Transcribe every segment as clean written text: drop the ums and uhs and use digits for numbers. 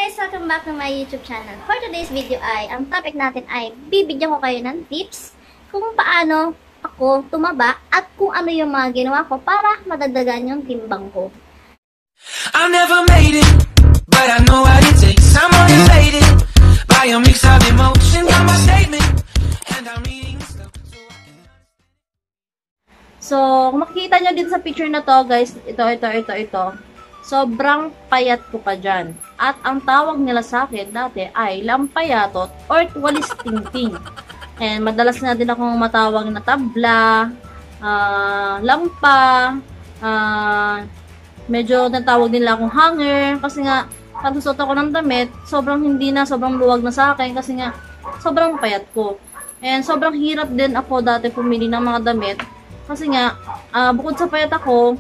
guys! Welcome back to my YouTube channel. For today's video ang topic natin ay bibigyan ko kayo ng tips kung paano ako tumaba at kung ano yung mga ginawa ko para madagdagan yung timbang ko. I never made it, but I know what it takes. I'm motivated by a mix of emotion, got my statement, and I'm reading stuff so I can. So, kung makikita nyo din sa picture na to, guys, ito. Sobrang payat ko pa dyan. At ang tawag nila sa akin dati ay lampayatot or tuwalis tingting. And madalas na din akong matawag na tabla, lampa, medyo natawag nila akong hanger. Kasi nga, pag susot ako ng damit, sobrang luwag na sa akin kasi nga, sobrang payat ko. And sobrang hirap din ako dati pumili ng mga damit. Kasi nga, bukod sa payat ako,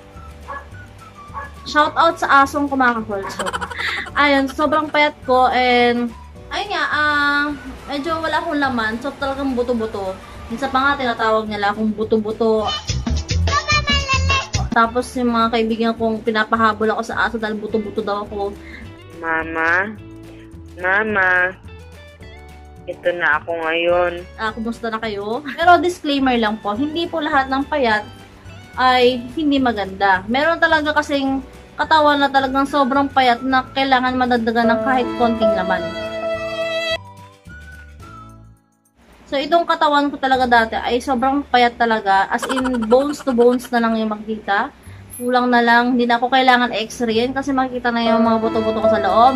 shout out sa asong kumakakulso. Ayun, sobrang payat ko and ayun nga, medyo wala akong laman. So talagang buto-buto. Minsan pa nga tinatawag nila akong buto-buto. Tapos yung mga kaibigan kong pinapahabol ako sa aso dahil buto-buto daw ako. Mama, ito na ako ngayon. Kumusta na kayo? Pero disclaimer lang po, hindi po lahat ng payat ay hindi maganda. Meron talaga kasing katawan na talagang sobrang payat na kailangan madagdagan ng kahit konting laman. So, itong katawan ko talaga dati ay sobrang payat talaga. As in, bones to bones na lang yung makikita. Kulang na lang. Hindi na ako kailangan x-rayin kasi makikita na yung mga buto-buto ko sa loob.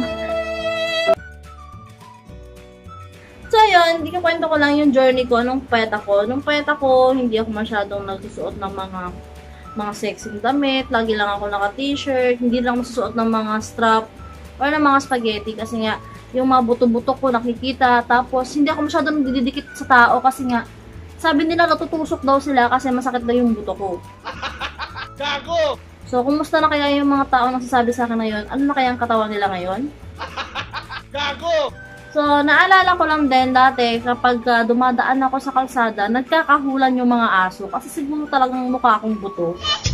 So, yun. Hindi ko kwento ko lang yung journey ko nung payat ako. Nung payat ako, hindi ako masyadong nagsusuot ng mga sexy damit. Lagi lang ako naka-t-shirt. Hindi lang masusuot ng mga strap or ng mga spaghetti kasi nga, yung mga buto-buto ko nakikita. Tapos, hindi ako masyadong didikit sa tao kasi nga, sabi nila natutusok daw sila kasi masakit daw yung buto ko. Gago! So, kumusta na kaya yung mga tao nagsasabi sa akin ngayon? Ano na kaya ang katawan nila ngayon? Gago! So, naalala ko lang din dati kapag dumadaan ako sa kalsada, nagkakahulan yung mga aso kasi siguro talagang mukha akong buto.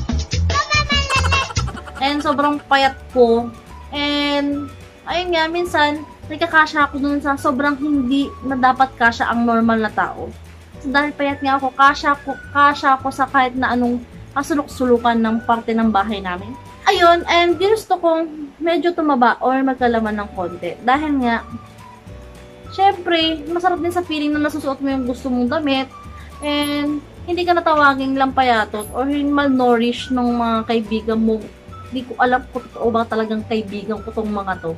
And sobrang payat ko. And, ayun nga, minsan, nagkakasya ako dun sa sobrang hindi na dapat kasya ang normal na tao. So, dahil payat nga ako, kasya ako sa kahit na anong kasulok-sulukan ng parte ng bahay namin. Ayun, and ginusto kong medyo tumaba or magkalaman ng konti. Dahil nga, syempre, masarap din sa feeling na nasusuot mo yung gusto mong damit and hindi ka natawaging lampayatot or malnourished ng mga kaibigan mo. Hindi ko alam kung totoo ba talagang kaibigan ko tong mga to.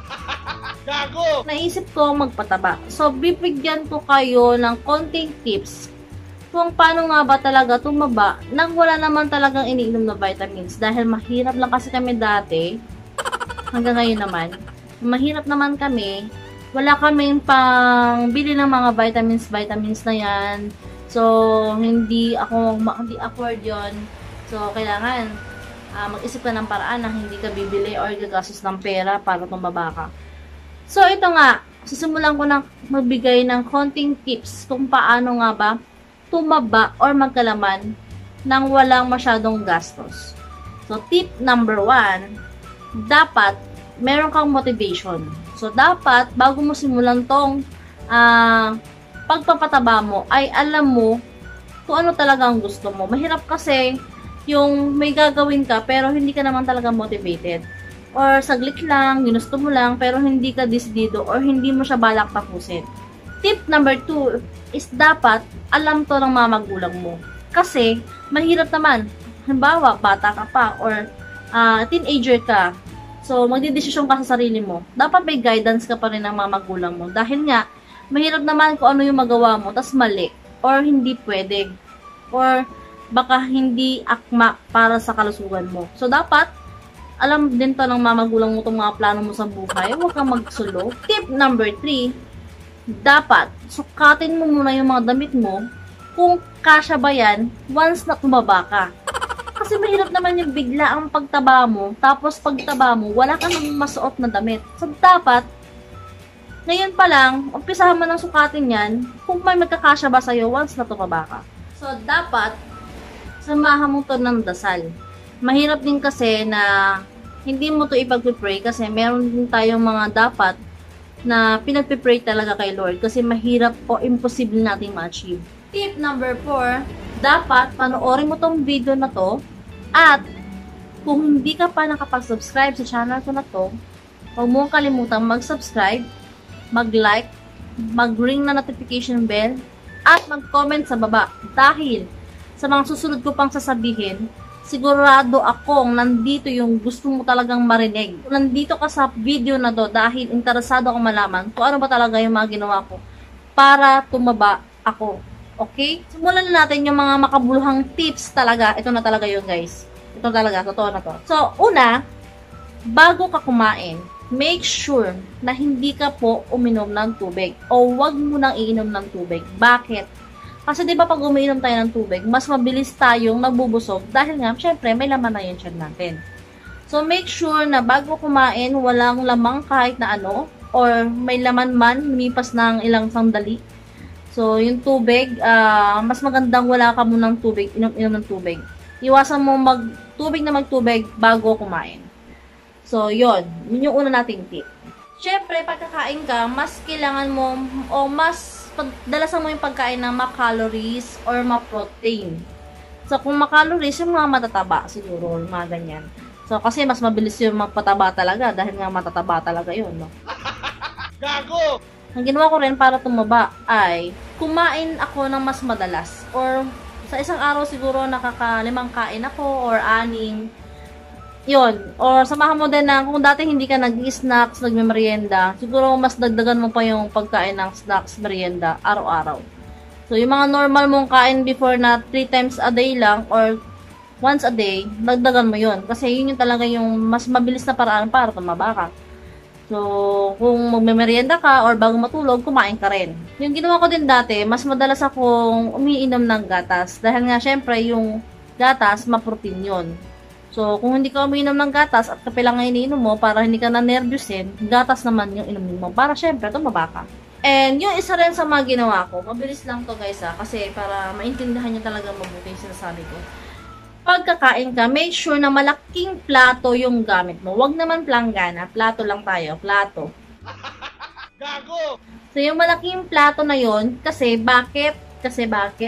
Gago! Naisip ko magpataba. So, bibigyan ko kayo ng konting tips kung paano nga ba talaga tumaba nang wala naman talagang iniinom na vitamins. Dahil mahirap lang kasi kami dati, hanggang ngayon naman, mahirap naman kami. Wala kaming pang bili ng mga vitamins na yan. So, hindi afford yon. So, kailangan mag-isip ka ng paraan na hindi ka bibili or gagastos ng pera para tumaba ka. So, ito nga. Sisimulan ko na magbigay ng konting tips kung paano nga ba tumaba or magkalaman nang walang masyadong gastos. So, tip number 1, dapat meron kang motivation. So, dapat, bago mo simulan tong pagpapataba mo, ay alam mo kung ano talaga ang gusto mo. Mahirap kasi yung may gagawin ka, pero hindi ka naman talaga motivated. Or saglit lang, ginusto mo lang, pero hindi ka decidido or hindi mo siya balak tapusin. Tip number 2 is dapat alam to ng mga magulang mo. Kasi, mahirap naman. Halimbawa, bata ka pa or teenager ka. So, magdidesisyon ka sa sarili mo. Dapat may guidance ka pa rin ng mga magulang mo. Dahil nga, mahirap naman kung ano yung magawa mo, tas mali. Or hindi pwede. Or baka hindi akma para sa kalusugan mo. So, dapat, alam din to ng mga magulang mo itong mga plano mo sa buhay. Huwag kang magsulo. Tip number 3, dapat, sukatin mo muna yung mga damit mo kung kasya ba yan once na tumaba ka. Kasi mahirap naman yung bigla ang pagtaba mo, tapos pagtaba mo, wala ka nang masuot na damit. So, dapat, ngayon pa lang, umpisahan mo ng sukatin yan kung may magkakasya ba sa'yo once na tumaba ka. So, dapat, samahan mo to ng dasal. Mahirap din kasi na hindi mo to ipag-pray kasi meron din tayong mga dapat na pinag-pray talaga kay Lord kasi mahirap o imposible nating ma-achieve. Tip number 4, dapat panoorin mo tong video na to at kung hindi ka pa nakapag-subscribe sa channel ko na to, huwag mo kalimutang mag-subscribe, mag-like, mag-ring na notification bell, at mag-comment sa baba dahil sa mga susunod ko pang sasabihin, sigurado akong nandito yung gusto mo talagang marinig. Nandito ka sa video na to dahil interesado akong malaman kung ano ba talaga yung mga ginawa ko para tumaba ako. Okay? Simulan na natin yung mga makabuluhang tips talaga. Ito na talaga yun, guys. Ito talaga, totoo na to. So, una, bago ka kumain, make sure na hindi ka po uminom ng tubig o wag mo nang iinom ng tubig. Bakit? Kasi di ba pag umiinom tayo ng tubig, mas mabilis tayong magbubusog dahil nga, syempre, may laman na yung tiyan natin. So, make sure na bago kumain, walang lamang kahit na ano or may laman man, lumipas ng ilang sandali. So, yung tubig, mas magandang wala ka munang tubig, inom ng tubig. Iwasan mo magtubig bago kumain. So, yun yung una nating tip. Siyempre, pagkakain ka, mas kailangan mo, o mas dalasan mo yung pagkain ng ma-calories or ma-protein. So, kung ma-calories, yung mga matataba siguro, mga ganyan. So, kasi mas mabilis yung magpataba talaga, dahil nga matataba talaga yun, no? Gago! Ang ginawa ko rin para tumaba ay kumain ako ng mas madalas. Or sa isang araw siguro nakaka-5 kain ako or 6. Yun. Or samahan mo din na kung dati hindi ka nag-snacks, nagme-merienda, siguro mas dagdagan mo pa yung pagkain ng snacks, merienda, araw-araw. So yung mga normal mong kain before na 3 times a day lang or once a day, dagdagan mo yun. Kasi yun yung talaga yung mas mabilis na paraan para tumaba ka. So, kung magme-merienda ka or bago matulog, kumain ka rin. Yung ginawa ko din dati, mas madalas akong umiinom ng gatas. Dahil nga, syempre, yung gatas, ma-protein yun. So, kung hindi ka umiinom ng gatas at kape lang ang iniinom mo para hindi ka na-nervousin, gatas naman yung inumin mo. Para syempre, tumaba ka. And yung isa rin sa mga ginawa ko, mabilis lang to guys kasi para maintindihan nyo talaga mabuti yung sinasabi ko. Pagkakain ka, make sure na malaking plato yung gamit mo. Huwag naman planggana. Plato lang tayo. Plato. Gago! So, yung malaking plato na yon kasi bakit? Kasi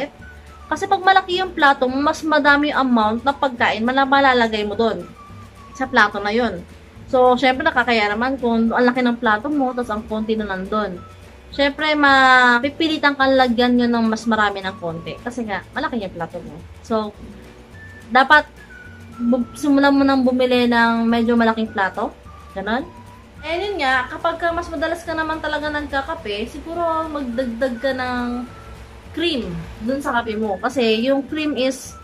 pag malaki yung plato, mas madami yung amount na pagkain malalagay mo doon sa plato na yon. So, syempre nakakaya naman kung ang laki ng plato mo, tapos ang konti na nandun. Syempre, mapipilitan kang lagyan yun ng mas marami ng konti. Kasi nga, malaki yung plato mo. So, dapat simulan mo nang bumili ng medyo malaking plato. Ganon. And yun nga, kapag mas madalas ka naman talaga nagkakape, siguro magdagdag ka ng cream dun sa kape mo. Kasi yung cream is,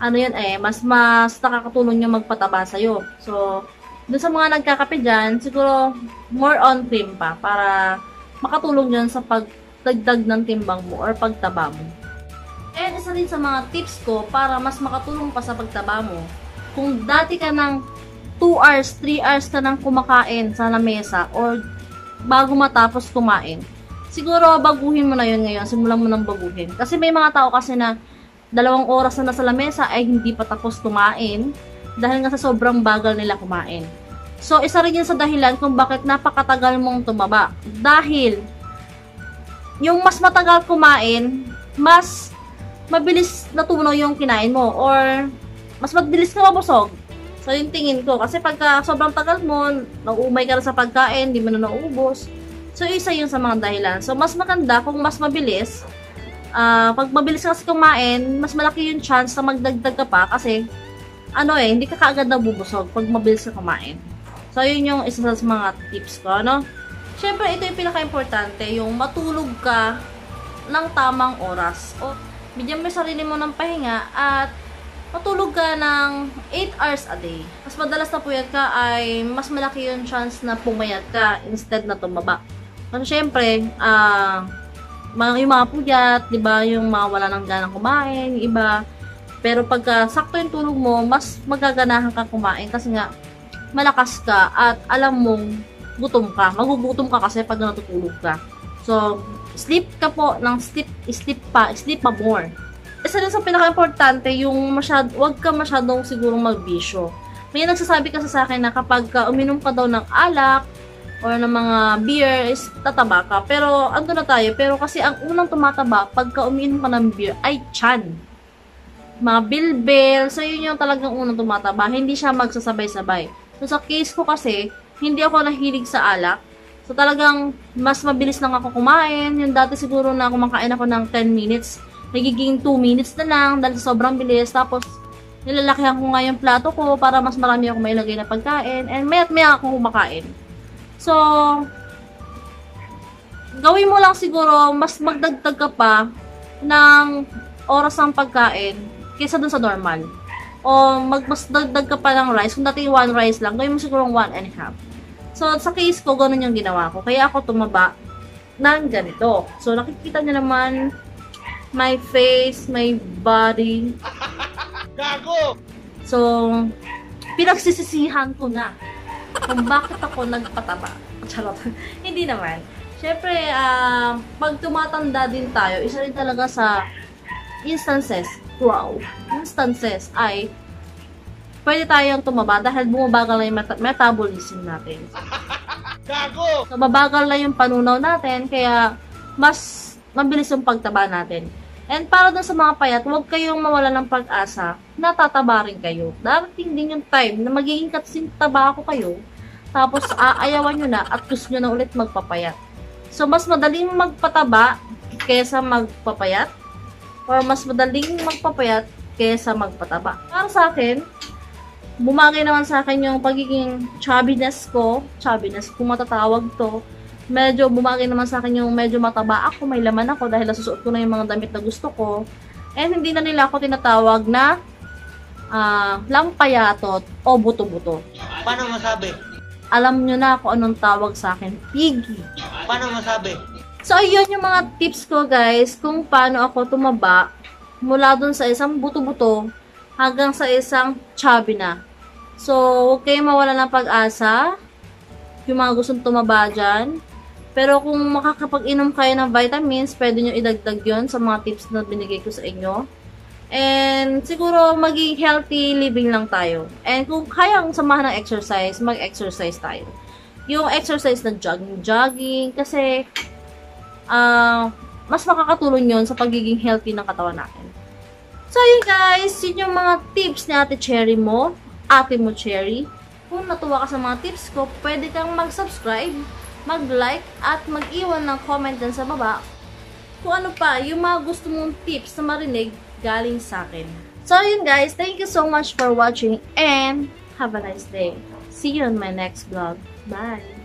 mas nakakatulong yung magpataba sa'yo. So, dun sa mga nagkakape dyan, siguro more on cream pa para makatulong dyan sa pagdagdag ng timbang mo or pagtaba mo. And isa rin sa mga tips ko para mas makatulong pa sa pagtaba mo. Kung dati ka ng 2 hours, 3 hours ka nang kumakain sa lamesa or bago matapos kumain, siguro baguhin mo na yun ngayon. Simulan mo nang baguhin. Kasi may mga tao kasi na 2 oras na nasa lamesa ay hindi pa tapos kumain dahil nga sa sobrang bagal nila kumain. So, isa rin yun sa dahilan kung bakit napakatagal mong tumaba. Dahil yung mas matagal kumain, mas mabilis natunaw yung kinain mo or mas mabilis ka mabusog. So, yung tingin ko. Kasi pagka sobrang tagal mo, nauumay ka na sa pagkain, di mo na nauubos. So, isa yun sa mga dahilan. So, mas maganda kung mas mabilis. Pag mabilis ka kasi kumain, mas malaki yung chance na magdagdag ka pa kasi hindi ka kaagad nabubusog pag mabilis ka kumain. So, yun yung isa sa mga tips ko, Siyempre, ito yung pinaka-importante, yung matulog ka ng tamang oras. O, bigyan mo yung sarili mo ng pahinga at matulog ka ng 8 hours a day. Mas madalas na puyat ka ay mas malaki yung chance na pumayat ka instead na tumaba. Kasi syempre, yung mga puyat, diba, yung mga wala ng ganang kumain, yung iba. Pero pagka sakto yung tulog mo, mas magaganahan ka kumain kasi nga malakas ka at alam mong gutom ka. Magugutom ka kasi pag natutulog ka. So, sleep ka po ng sleep pa more. Isa rin sa pinaka-importante, yung wag ka masyadong sigurong magbisyo. May nagsasabi kasi sa akin na kapag uminom ka daw ng alak or ng mga beer is tataba ka. Pero ando na tayo. Pero kasi ang unang tumataba pagka uminom ka ng beer ay tiyan. Mga bilbil. So yun yung talagang unang tumataba. Hindi siya magsasabay-sabay. So sa case ko kasi, hindi ako nahilig sa alak. So talagang mas mabilis lang ako kumain. Yung dati siguro na kumakain ako ng 10 minutes. Nagiging 2 minutes na lang dahil sobrang bilis. Tapos nilalakihan ko nga yung plato ko para mas marami ako mailagay na pagkain. And mayat-maya ako kumakain. So, gawin mo lang siguro, mas magdagdag ka pa ng oras ng pagkain kaysa dun sa normal. O mas dagdag ka pa ng rice. Kung dati 1 rice lang, gawin mo siguro 1.5. So, sa case ko, ganun yung ginawa ko. Kaya ako tumaba ng ganito. So, nakikita niyo naman my face, my body. Gago! So, pinagsisisihan ko na kung bakit ako nagpataba. Charot. Hindi naman. Siyempre, pag tumatanda din tayo, isa rin talaga sa instances ay pwede tayong tumaba dahil bumabagal na yung metabolism natin. Gago! So, mabagal na yung panunaw natin, kaya mas mabilis yung pagtaba natin. And para dun sa mga payat, huwag kayong mawala ng pag-asa na tataba rin kayo. Darating din yung time na magiging kasing taba ako kayo, tapos aayawan nyo na at gusto nyo na ulit magpapayat. So, mas madaling magpataba kaysa magpapayat, or mas madaling magpapayat kaysa magpataba. Para sa akin, bumagay naman sa akin yung pagiging chubbiness kung matatawag to. Medyo bumagay naman sa akin yung medyo mataba ako, may laman ako dahil nasusuot ko na yung mga damit na gusto ko. And hindi na nila ako tinatawag na lampayatot o buto-buto. Paano masabi? Alam nyo na kung anong tawag sa akin, piggy. Paano masabi? So, ayun yung mga tips ko, guys, kung paano ako tumaba mula dun sa isang buto-buto hanggang sa isang chubby na. So, huwag kayong mawala ng pag-asa. Yung mga gustong tumaba dyan. Pero kung makakapag-inom kayo ng vitamins, pwede nyo idagdag yon sa mga tips na binigay ko sa inyo. And siguro maging healthy living lang tayo. And kung kayang samahan ng exercise, mag-exercise tayo. Yung exercise na jogging, kasi mas makakatulong yon sa pagiging healthy ng katawan natin. So yun guys, yun yung mga tips ni Ate Cherry mo, Ate mo Cherry. Kung natuwa ka sa mga tips ko, pwede kang mag-subscribe, mag-like, at mag-iwan ng comment dyan sa baba kung ano pa yung mga gusto mong tips na marinig galing sa akin. So yun guys, thank you so much for watching and have a nice day. See you on my next vlog. Bye!